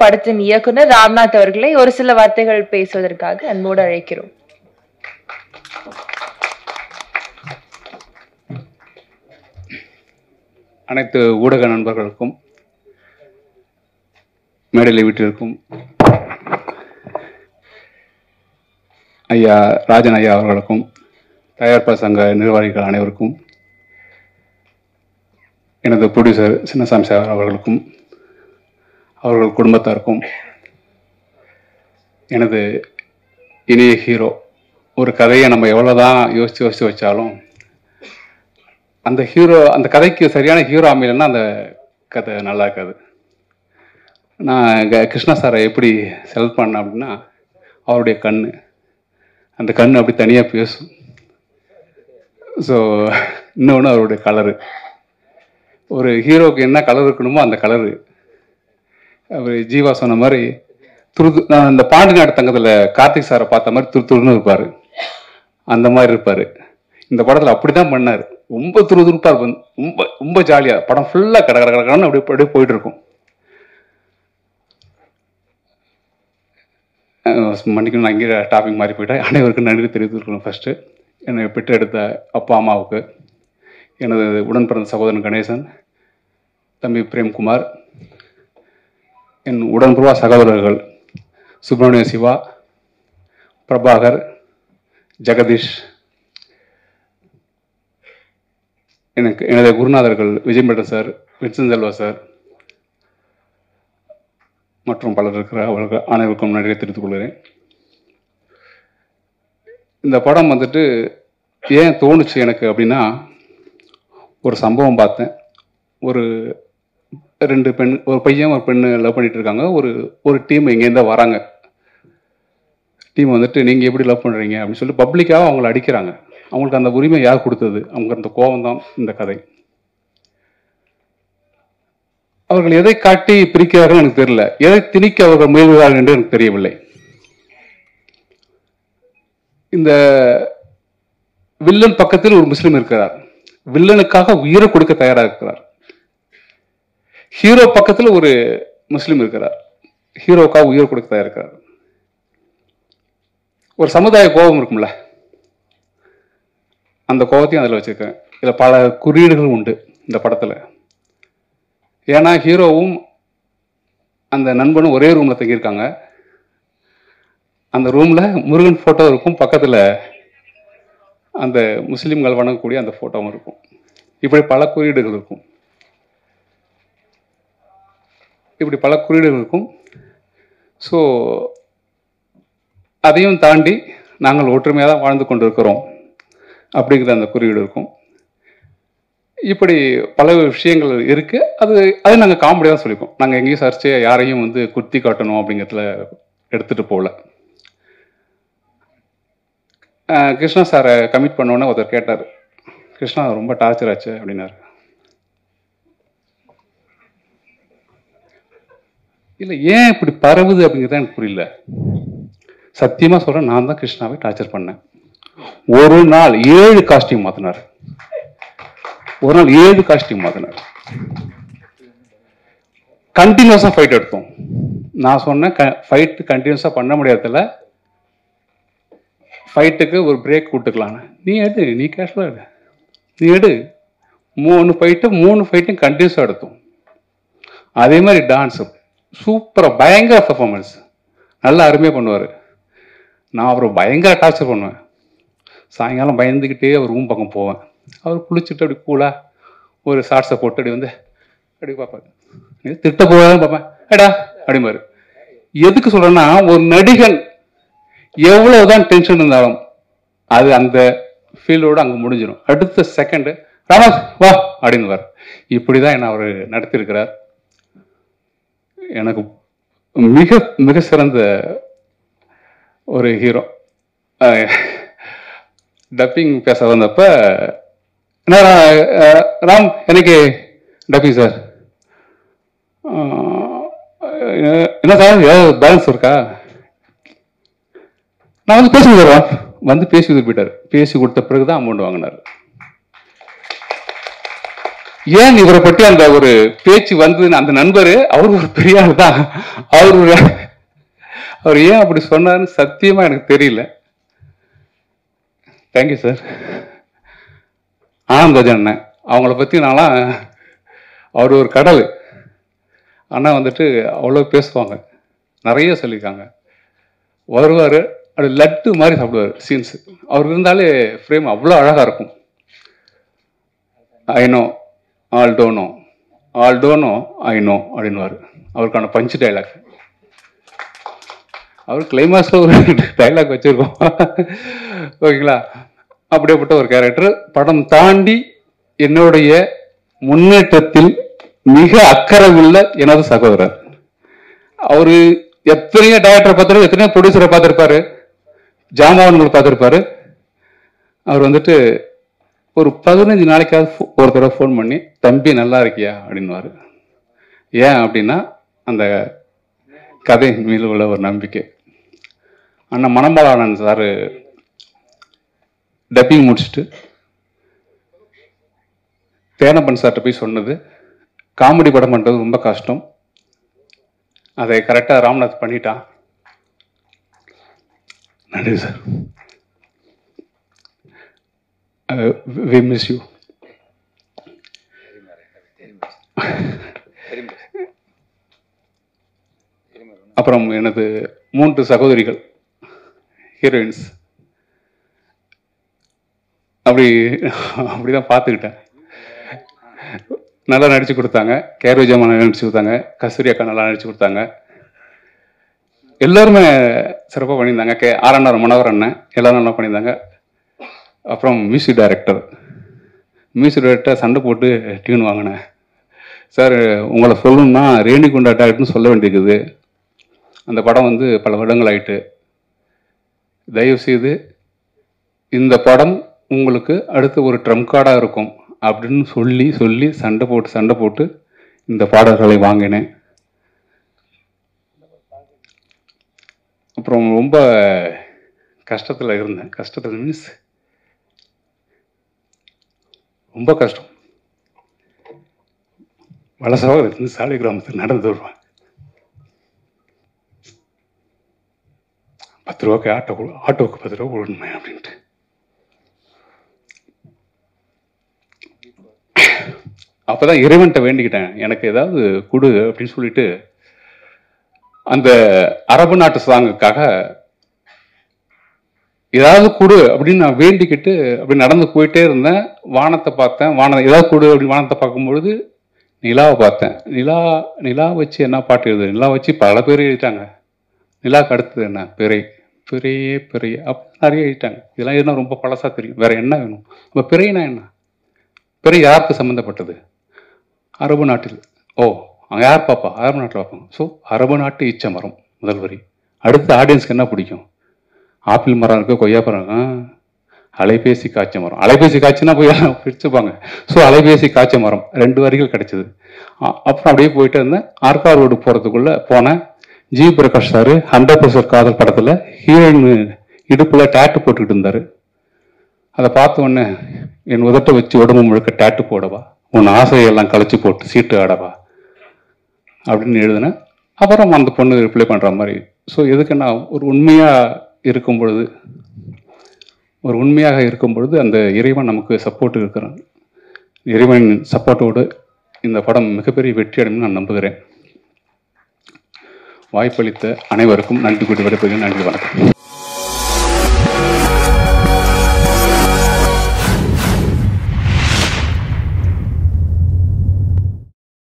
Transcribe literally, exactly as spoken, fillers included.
படத்தின் இயக்குனர் ராம்நாத் அவர்களை ஒரு சில வார்த்தைகள் பேசுவதற்காக அன்போடு அழைக்கிறோம். அனைத்து ஊடக நண்பர்களுக்கும் மேடையில் வீட்டிற்கும் ஐயா ராஜன் ஐயா அவர்களுக்கும் தயாரிப்பாளர் சங்க நிர்வாகிகள் அனைவருக்கும் எனது ப்ரொடியூசர் சின்னசாமி சார் அவர்களுக்கும் அவர்கள் குடும்பத்தாருக்கும் எனது இனிய ஹீரோ. ஒரு கதையை நம்ம எவ்வளோதான் யோசித்து யோசித்து வச்சாலும் அந்த ஹீரோ அந்த கதைக்கு சரியான ஹீரோ அமையலைன்னா அந்த கதை நல்லா இருக்காது. நான் கிருஷ்ணா சாரை எப்படி செலக்ட் பண்ணேன் அப்படின்னா, அவருடைய கண் அந்த கண் அப்படி தனியாக பேசும். ஸோ இன்னொன்று அவருடைய கலரு, ஒரு ஹீரோவுக்கு என்ன கலர் இருக்கணுமோ அந்த கலரு. அவர் ஜீவா சொன்ன மாதிரி துரு நான் இந்த பாண்டி நாடு தங்கத்தில் கார்த்திக் சாரை பார்த்த மாதிரி துரு துருன்னு இருப்பார், அந்த மாதிரி இருப்பார். இந்த படத்தில் அப்படி தான் பண்ணார். ரொம்ப துருதுருப்பாக இருக்கும், ரொம்ப ரொம்ப ஜாலியாக படம் ஃபுல்லாக கட கட கடன்னு அப்படி அப்படியே போயிட்டு இருக்கும். மன்னிக்கணும், நான் இங்கே டாபிக் மாறி போயிட்டேன். அனைவருக்கும் நன்றி தெரிவித்துருக்கணும். ஃபஸ்ட்டு என்னை பெற்றெடுத்த அப்பா அம்மாவுக்கு, எனது உடன் பிறந்த சகோதரன் கணேசன், தம்பி பிரேம்குமார், என் உடன்புறவா சகோதரர்கள் சுப்பிரமணிய சிவா, பிரபாகர், ஜெகதீஷ், எனக்கு எனது குருநாதர்கள் விஜயம்பேட்ட சார், வின்சன் செல்வா சார் மற்றும் பலர் இருக்கிற அவர்கள் அனைவருக்கும் நன்றியை தெரிவித்துக் கொள்கிறேன். இந்த படம் வந்துட்டு ஏன் தோணுச்சு எனக்கு அப்படின்னா, ஒரு சம்பவம் பார்த்தேன். ஒரு ரெண்டு பெண், ஒரு பையன் ஒரு பெண்ணு லவ் பண்ணிட்டு இருக்காங்க. ஒரு ஒரு டீம் இங்கேருந்து வராங்க. டீம் வந்துட்டு நீங்கள் எப்படி லவ் பண்ணுறீங்க அப்படின்னு சொல்லி பப்ளிக்காக அவங்கள அடிக்கிறாங்க. அவங்களுக்கு அந்த உரிமை யார் கொடுத்தது? அவங்க அந்த கோபம் தான் இந்த கதை. அவர்கள் எதை காட்டி பிரிக்கிறார்கள் எனக்கு தெரியல, எதை திணிக்க அவர்கள் முயல்கிறார்கள் என்று எனக்கு தெரியவில்லை. இந்த வில்லன் பக்கத்தில் ஒரு முஸ்லிம் இருக்கிறார், வில்லனுக்காக உயிரை கொடுக்க தயாராக இருக்கிறார். ஹீரோ பக்கத்தில் ஒரு முஸ்லிம் இருக்கிறார், ஹீரோக்காக உயிரை கொடுக்க தயாராக இருக்கிறார். ஒரு சமுதாய கோபம் இருக்கும்ல, அந்த கோபத்தையும் அதில் வச்சிருக்கேன். இதில் பல குறியீடுகள் உண்டு இந்த படத்தில். ஏன்னா ஹீரோவும் அந்த நண்பனும் ஒரே ரூமில் தங்கியிருக்காங்க. அந்த ரூமில் முருகன் ஃபோட்டோ இருக்கும், பக்கத்தில் அந்த முஸ்லீம்கள் வணங்கக்கூடிய அந்த ஃபோட்டோவும் இருக்கும். இப்படி பல குறியீடுகள் இருக்கும். இப்படி பல குறியீடுகள் இருக்கும். ஸோ அதையும் தாண்டி நாங்கள் ஒற்றுமையாக தான் வாழ்ந்து கொண்டு இருக்கிறோம் அப்படிங்கிற அந்த குறியீடு இருக்கும். இப்படி பல விஷயங்கள் இருக்கு. அது அது நாங்கள் காமெடியாக தான் சொல்லிப்போம். நாங்கள் எங்கேயும் சர்ச்சை யாரையும் வந்து குத்தி காட்டணும் அப்படிங்கிறதுல எடுத்துட்டு போகல. கிருஷ்ணா சாரை கமிட் பண்ணோன்னே ஒருத்தர் கேட்டார், கிருஷ்ணா ரொம்ப டார்ச்சர் ஆச்சு அப்படின்னாரு. இல்லை, ஏன் இப்படி பரவுது அப்படிங்கிறத எனக்கு புரியல. சத்தியமாக சொல்கிறேன், நான் தான் கிருஷ்ணாவை டார்ச்சர் பண்ணேன். ஒரு நாள் ஏழு காஸ்டியூம் மாற்றினார். ஒரு நாள் ஏழு காஸ்டியூம் மாற்றினார். கண்டினியூஸாக ஃபைட் எடுத்தோம். நான் சொன்னேன், ஃபைட் கண்டினியூஸாக பண்ண முடியாதுல, ஃபைட்டுக்கு ஒரு பிரேக் விட்டுக்கலான்னு. நீ எடு, நீ கேஷுவலாக எடு, நீ எடு. மூணு ஃபைட்டு மூணு ஃபைட்டும் கண்டினியூஸாக எடுத்தோம். அதே மாதிரி டான்ஸு சூப்பராக, பயங்கர பர்ஃபார்மன்ஸ், நல்லா அருமையாக பண்ணுவார். நான் அவரை பயங்கர டார்ச்சர் பண்ணுவேன். சாயங்காலம் பயந்துக்கிட்டே அவர் ரூம் பக்கம் போவேன். அவர் குளிச்சுட்டு அப்படி கூலா ஒரு ஷார்ட்ஸை போட்டு அப்படி வந்து அப்படி பார்ப்பாரு. திட்ட போவாதான் பார்ப்பேன். ஏடா அப்படிம்பாரு. எதுக்கு சொல்றேன்னா, ஒரு நடிகன் எவ்வளவுதான் டென்ஷன் இருந்தாலும் அது அந்த ஃபீல்டோடு அங்கே முடிஞ்சிடும். அடுத்த செகண்டு ராமநாத் வா அப்படின்னு வர. இப்படிதான் என்ன அவர் நடத்தியிருக்கிறார். எனக்கு மிக மிக சிறந்த ஒரு ஹீரோ. டப்பிங் பேச வந்தப்ப ராம் எனக்கு டப்பிங் சார் என்ன சார் ஏதாவது பேலன்ஸ் இருக்கா? நான் வந்து பேசி கொடுத்துருவேன். வந்து பேசி கொடுத்து போயிட்டார். பேசி கொடுத்த பிறகுதான் அமௌண்ட் வாங்கினார். ஏன் இவரை பற்றி அந்த ஒரு பேச்சு வந்து அந்த நண்பர் அவரு ஒரு பெரிய ஆள் தான், அவரு அவர் ஏன் அப்படி சொன்னாருன்னு சத்தியமா எனக்கு தெரியல. Thank you sir. ஆனந்த் அண்ணன் அவங்கள பத்தி நான்லாம், அவர் ஒரு கடல் அண்ணா வந்துட்டு அவ்வளோ பேசுவாங்க, நிறைய சொல்லியிருக்காங்க. வருவார், அப்படி லட்டு மாதிரி சாப்பிடுவார் சீன்ஸ். அவர் இருந்தாலே ஃப்ரேம் அவ்வளோ அழகாக இருக்கும். I know all do know, all do know I know அப்படின்வார். அவருக்கான பஞ்சு டைலாக், அவர் கிளைமாக்ஸில் ஒரு டைலாக் வச்சுருக்கோம். ஓகேங்களா? அப்படியேப்பட்ட ஒரு கேரக்டர். படம் தாண்டி என்னுடைய முன்னேற்றத்தில் மிக அக்கறை உள்ள எனது சகோதரர். அவரு எத்தனையோ டைரக்டரை பார்த்தாரு, எத்தனையோ ப்ரொடியூசரை பார்த்துருப்பாரு, ஜாமான்களை பார்த்துருப்பாரு. அவர் வந்துட்டு ஒரு பதினஞ்சு நாளைக்காவது ஒரு தடவை ஃபோன் பண்ணி தம்பி நல்லா இருக்கியா அப்படின்வாரு. ஏன் அப்படின்னா அந்த கதை மீது உள்ள ஒரு நம்பிக்கை. அண்ணா மணமலானன் சார் டப்பிங் முடிச்சுட்டு தேனப்பன் சார்கிட்ட போய் சொன்னது, காமெடி படம் பண்ணுறது ரொம்ப கஷ்டம், அதை கரெக்டாக ராம்நாத் பண்ணிட்டான். நன்றி சார். We miss you. அப்புறம் எனது மூன்று சகோதரிகள் ஹீரோயின்ஸ், அப்படி அப்படிதான் பார்த்துக்கிட்டேன். நல்லா நடிச்சு கொடுத்தாங்க. கேரோஜாமா நடிச்சு கொடுத்தாங்க, கஸ்தூரி அக்கா நல்லா நடிச்சு கொடுத்தாங்க. எல்லாருமே சிறப்பாக பண்ணியிருந்தாங்க. கே ஆர்என்ஆர் மனோகர் அண்ணன் எல்லாரும் நல்லா பண்ணியிருந்தாங்க. அப்புறம் மியூசிக் டைரக்டர் மியூசிக் டைரக்டர் சண்டை போட்டு டியூன் வாங்கினேன். சார் உங்களை சொல்லணும்னா ரேணிகுண்டா டைரக்டர்னு சொல்ல வேண்டியிருக்குது, அந்த படம் வந்து பல வருடங்கள் ஆயிட்டு, தயவுசெய்து இந்த படம் உங்களுக்கு அடுத்து ஒரு ட்ரம் கார்டாக இருக்கும் அப்படின்னு சொல்லி சொல்லி சண்டை போட்டு சண்டை போட்டு இந்த பாடல்களை வாங்கினேன். அப்புறம் ரொம்ப கஷ்டத்தில் இருந்தேன். கஷ்டத்தில் மீன்ஸ் ரொம்ப கஷ்டம். வலசவாக இருந்து சாலை கிராமத்தில் நடந்து வருவேன். பத்து ரூபாய்க்கு ஆட்டோ ஆட்டோவுக்கு பத்து ரூபா கொடுக்கணுமே அப்படின்ட்டு. அப்போதான் இறைவன்கிட்ட வேண்டிக்கிட்டேன், எனக்கு ஏதாவது கொடு அப்படின்னு சொல்லிட்டு. அந்த அரபு நாட்டு சாங்குக்காக ஏதாவது கொடு அப்படின்னு நான் வேண்டிக்கிட்டு அப்படி நடந்து போயிட்டே இருந்தேன். வானத்தை பார்த்தேன், வானம் ஏதாவது கொடு அப்படின்னு வானத்தை பார்க்கும்பொழுது நிலாவை பார்த்தேன். நிலா நிலா வச்சு என்ன பாட்டு எழுது, நிலா வச்சு பல பேர் எழுதிட்டாங்க. நிலாவுக்கு அடுத்தது என்ன, பிறை, பிறையே பிறையே, அப்போ நிறைய எழுதிட்டாங்க. இதெல்லாம் எதுனா ரொம்ப பழசாக தெரியும், வேற என்ன வேணும்? அப்போ பிறைனா என்ன? பிறை யாருக்கு சம்மந்தப்பட்டது? அரபு நாட்டில். ஓ, அங்கே யார் பார்ப்பா? அரபு நாட்டில் பார்ப்பாங்க. ஸோ அரபு நாட்டு ஈச்ச மரம் முதல் வரி. அடுத்த ஆடியன்ஸ்க்கு என்ன பிடிக்கும்? ஆப்பிள் மரம் இருக்கு, கொய்யா மரம், அலைபேசி காய்ச்ச மரம். அலைபேசி காய்ச்சினா போய் பிரிச்சுப்பாங்க. ஸோ அலைபேசி காய்ச்ச மரம் ரெண்டு வரிகள் கிடைச்சது. அப்புறம் அப்படியே போயிட்டு இருந்தேன். ஆர்கார் ரோடு போகிறதுக்குள்ளே போனேன். G Prakash sir hundred percent Kadhal படத்தில் ஹீரோயின் இடுப்பில் டேட்டு போட்டுக்கிட்டு இருந்தார். அதை பார்த்த உடனே என் உதட்டை வச்சு உடம்பு முழுக்க டேட்டு போடவா, உன் ஆசையெல்லாம் கழிச்சு போட்டு சீட்டு ஆடவா அப்படின்னு எழுதினேன். அப்புறம் அந்த பொண்ணு ரிப்ளை பண்ணுற மாதிரி. ஸோ எதுக்குன்னா ஒரு உண்மையாக இருக்கும் பொழுது ஒரு உண்மையாக இருக்கும் பொழுது அந்த இறைவன் நமக்கு சப்போர்ட் இருக்கிறான். இறைவன் சப்போர்ட்டோடு இந்த படம் மிகப்பெரிய வெற்றி அடையும் நான் நம்புகிறேன். வாய்ப்பளித்த அனைவருக்கும் நன்றி கூட்டி விடைபெறுகிறேன். நன்றி, வணக்கம்.